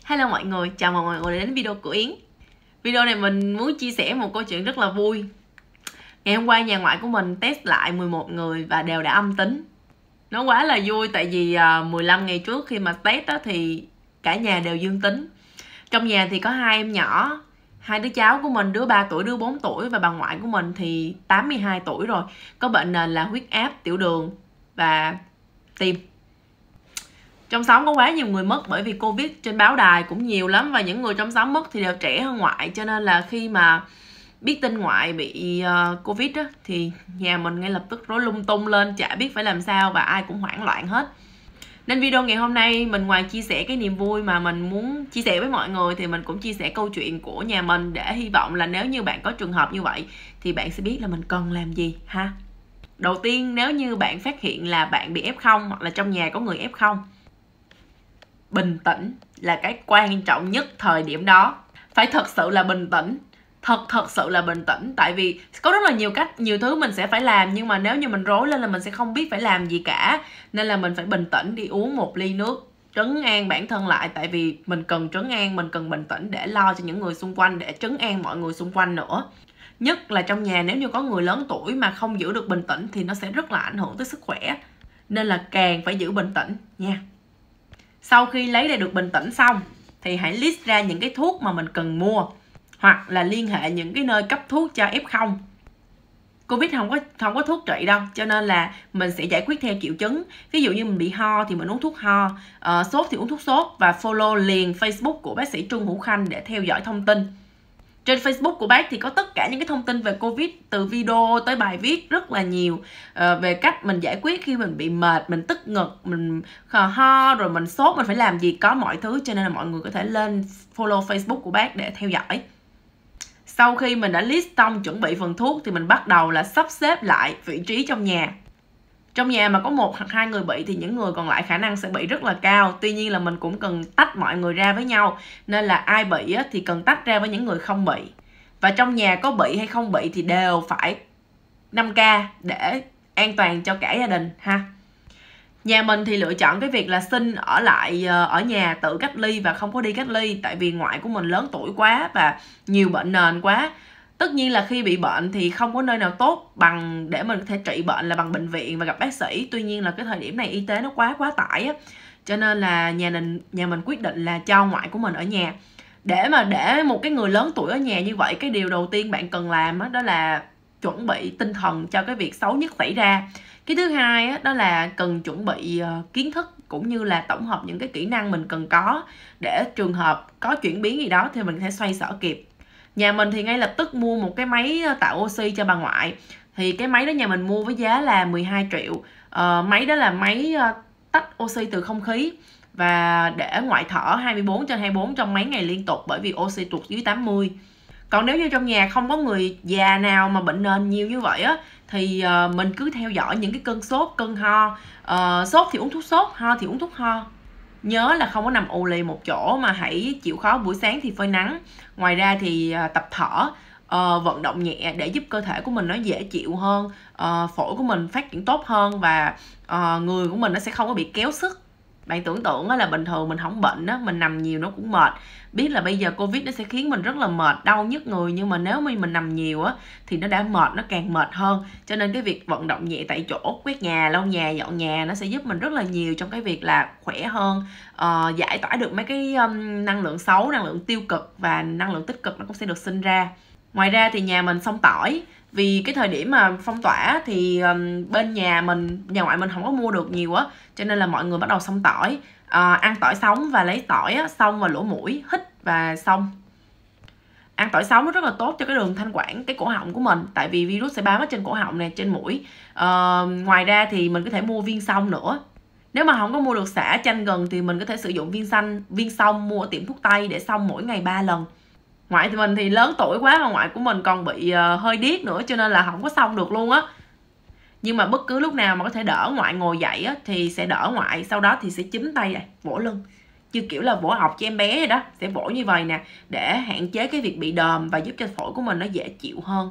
Hello mọi người, chào mừng mọi người đến video của Yến. Video này mình muốn chia sẻ một câu chuyện rất là vui. Ngày hôm qua nhà ngoại của mình test lại 11 người và đều đã âm tính. Nó quá là vui tại vì 15 ngày trước khi mà test đó thì cả nhà đều dương tính. Trong nhà thì có 2 em nhỏ, 2 đứa cháu của mình, đứa 3 tuổi, đứa 4 tuổi và bà ngoại của mình thì 82 tuổi rồi. Có bệnh nền là huyết áp, tiểu đường và tim. Trong xóm có quá nhiều người mất bởi vì Covid, trên báo đài cũng nhiều lắm. Và những người trong xóm mất thì đều trẻ hơn ngoại. Cho nên là khi mà biết tin ngoại bị Covid á, thì nhà mình ngay lập tức rối lung tung lên, chả biết phải làm sao và ai cũng hoảng loạn hết. Nên video ngày hôm nay mình ngoài chia sẻ cái niềm vui mà mình muốn chia sẻ với mọi người thì mình cũng chia sẻ câu chuyện của nhà mình, để hy vọng là nếu như bạn có trường hợp như vậy thì bạn sẽ biết là mình cần làm gì ha. Đầu tiên, nếu như bạn phát hiện là bạn bị F0 hoặc là trong nhà có người F0, bình tĩnh là cái quan trọng nhất thời điểm đó. Phải thật sự là bình tĩnh, thật sự là bình tĩnh. Tại vì có rất là nhiều cách, nhiều thứ mình sẽ phải làm, nhưng mà nếu như mình rối lên là mình sẽ không biết phải làm gì cả. Nên là mình phải bình tĩnh, đi uống một ly nước, trấn an bản thân lại. Tại vì mình cần trấn an, mình cần bình tĩnh để lo cho những người xung quanh, để trấn an mọi người xung quanh nữa. Nhất là trong nhà nếu như có người lớn tuổi mà không giữ được bình tĩnh thì nó sẽ rất là ảnh hưởng tới sức khỏe. Nên là càng phải giữ bình tĩnh nha. Sau khi lấy lại được bình tĩnh xong thì hãy list ra những cái thuốc mà mình cần mua, hoặc là liên hệ những cái nơi cấp thuốc cho F0. Covid không có thuốc trị đâu, cho nên là mình sẽ giải quyết theo triệu chứng. Ví dụ như mình bị ho thì mình uống thuốc ho, sốt thì uống thuốc sốt. Và follow liền Facebook của bác sĩ Trương Hữu Khanh để theo dõi thông tin. Trên Facebook của bác thì có tất cả những cái thông tin về Covid, từ video tới bài viết rất là nhiều, về cách mình giải quyết khi mình bị mệt, mình tức ngực, mình ho, rồi mình sốt, mình phải làm gì, có mọi thứ. Cho nên là mọi người có thể lên follow Facebook của bác để theo dõi. Sau khi mình đã list xong, chuẩn bị phần thuốc thì mình bắt đầu là sắp xếp lại vị trí trong nhà. Trong nhà mà có 1 hoặc 2 người bị thì những người còn lại khả năng sẽ bị rất là cao. Tuy nhiên là mình cũng cần tách mọi người ra với nhau. Nên là ai bị thì cần tách ra với những người không bị. Và trong nhà có bị hay không bị thì đều phải 5K để an toàn cho cả gia đình ha. Nhà mình thì lựa chọn cái việc là xin ở lại ở nhà tự cách ly và không có đi cách ly. Tại vì ngoại của mình lớn tuổi quá và nhiều bệnh nền quá. Tất nhiên là khi bị bệnh thì không có nơi nào tốt bằng để mình có thể trị bệnh là bằng bệnh viện và gặp bác sĩ. Tuy nhiên là cái thời điểm này y tế nó quá tải á. Cho nên là nhà mình quyết định là cho ngoại của mình ở nhà. Để một cái người lớn tuổi ở nhà như vậy, cái điều đầu tiên bạn cần làm đó là chuẩn bị tinh thần cho cái việc xấu nhất xảy ra. Cái thứ hai đó là cần chuẩn bị kiến thức cũng như là tổng hợp những cái kỹ năng mình cần có, để trường hợp có chuyển biến gì đó thì mình có thể xoay sở kịp. Nhà mình thì ngay lập tức mua một cái máy tạo oxy cho bà ngoại. Thì cái máy đó nhà mình mua với giá là 12 triệu. Máy đó là máy tách oxy từ không khí và để ngoại thở 24/24 trong mấy ngày liên tục, bởi vì oxy tụt dưới 80. Còn nếu như trong nhà không có người già nào mà bệnh nền nhiều như vậy á, thì mình cứ theo dõi những cái cơn sốt, cơn ho. Sốt thì uống thuốc sốt, ho thì uống thuốc ho. Nhớ là không có nằm ù lì một chỗ mà hãy chịu khó buổi sáng thì phơi nắng. Ngoài ra thì tập thở, vận động nhẹ để giúp cơ thể của mình nó dễ chịu hơn, phổi của mình phát triển tốt hơn và người của mình nó sẽ không có bị kéo sức. Bạn tưởng tượng là bình thường mình không bệnh đó, mình nằm nhiều nó cũng mệt. Biết là bây giờ Covid nó sẽ khiến mình rất là mệt, đau nhức người, nhưng mà nếu mình nằm nhiều á thì nó đã mệt, nó càng mệt hơn. Cho nên cái việc vận động nhẹ tại chỗ, quét nhà, lau nhà, dọn nhà nó sẽ giúp mình rất là nhiều trong cái việc là khỏe hơn, giải tỏa được mấy cái năng lượng xấu, năng lượng tiêu cực, và năng lượng tích cực nó cũng sẽ được sinh ra. Ngoài ra thì nhà mình xông tỏi. Vì cái thời điểm mà phong tỏa thì bên nhà ngoại mình không có mua được nhiều á, cho nên là mọi người bắt đầu xông tỏi, ăn tỏi sống và lấy tỏi á, xông vào lỗ mũi, hít và xông. Ăn tỏi sống nó rất là tốt cho cái đường thanh quản, cái cổ họng của mình, tại vì virus sẽ bám ở trên cổ họng này, trên mũi. Ngoài ra thì mình có thể mua viên xông nữa. Nếu mà không có mua được xả chanh gừng thì mình có thể sử dụng viên xông mua ở tiệm thuốc tây để xông mỗi ngày 3 lần. Ngoại thì mình thì lớn tuổi quá mà ngoại của mình còn bị hơi điếc nữa, cho nên là không có xông được luôn á. Nhưng mà bất cứ lúc nào mà có thể đỡ ngoại ngồi dậy á thì sẽ đỡ ngoại. Sau đó thì sẽ chúm tay này, vỗ lưng, như kiểu là vỗ học cho em bé vậy đó. Sẽ vỗ như vậy nè, để hạn chế cái việc bị đờm và giúp cho phổi của mình nó dễ chịu hơn.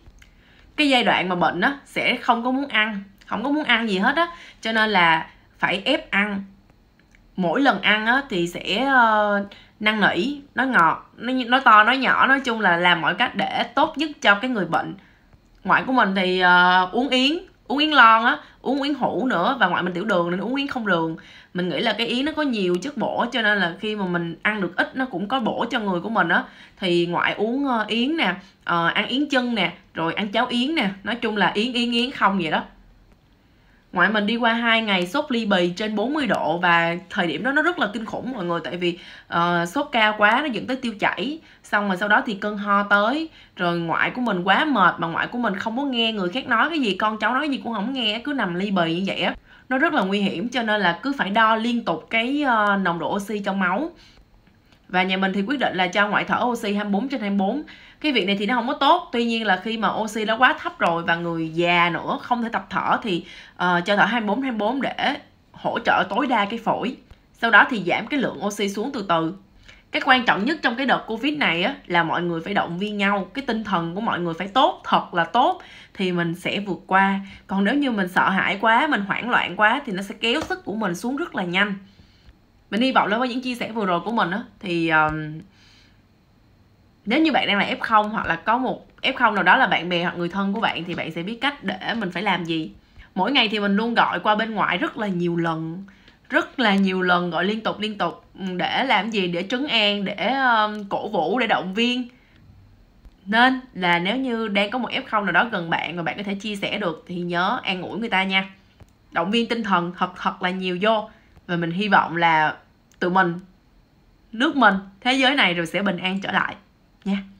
Cái giai đoạn mà bệnh á sẽ không có muốn ăn gì hết á, cho nên là phải ép ăn. mỗi lần ăn á thì sẽ năn nỉ, nói ngọt, nói to, nói nhỏ, nói chung là làm mọi cách để tốt nhất cho cái người bệnh. Ngoại của mình thì uống yến lon á, uống yến hũ nữa, và ngoại mình tiểu đường nên uống yến không đường. Mình nghĩ là cái yến nó có nhiều chất bổ, cho nên là khi mà mình ăn được ít nó cũng có bổ cho người của mình á. Thì ngoại uống yến nè, ăn yến chân nè, rồi ăn cháo yến nè, nói chung là yến không vậy đó. Ngoại mình đi qua 2 ngày sốt ly bì trên 40 độ, và thời điểm đó nó rất là kinh khủng mọi người, tại vì sốt cao quá nó dẫn tới tiêu chảy, xong rồi sau đó thì cơn ho tới, rồi ngoại của mình quá mệt mà ngoại của mình không có nghe người khác nói cái gì, con cháu nói gì cũng không nghe, cứ nằm ly bì như vậy á. Nó rất là nguy hiểm, cho nên là cứ phải đo liên tục cái nồng độ oxy trong máu. Và nhà mình thì quyết định là cho ngoại thở oxy 24/24. Cái việc này thì nó không có tốt, tuy nhiên là khi mà oxy nó quá thấp rồi và người già nữa không thể tập thở thì cho thở 24/24 để hỗ trợ tối đa cái phổi. Sau đó thì giảm cái lượng oxy xuống từ từ. Cái quan trọng nhất trong cái đợt Covid này á, là mọi người phải động viên nhau, cái tinh thần của mọi người phải tốt, thật là tốt thì mình sẽ vượt qua. Còn nếu như mình sợ hãi quá, mình hoảng loạn quá thì nó sẽ kéo sức của mình xuống rất là nhanh. Mình hy vọng là với những chia sẻ vừa rồi của mình á, thì nếu như bạn đang là F0 hoặc là có một F0 nào đó là bạn bè hoặc người thân của bạn thì bạn sẽ biết cách để mình phải làm gì. Mỗi ngày thì mình luôn gọi qua bên ngoại rất là nhiều lần, gọi liên tục để làm gì, để trấn an, để cổ vũ, để động viên. Nên là nếu như đang có một F0 nào đó gần bạn và bạn có thể chia sẻ được thì nhớ an ủi người ta nha, động viên tinh thần thật là nhiều vô. Và mình hy vọng là tụi mình, nước mình, thế giới này rồi sẽ bình an trở lại nha.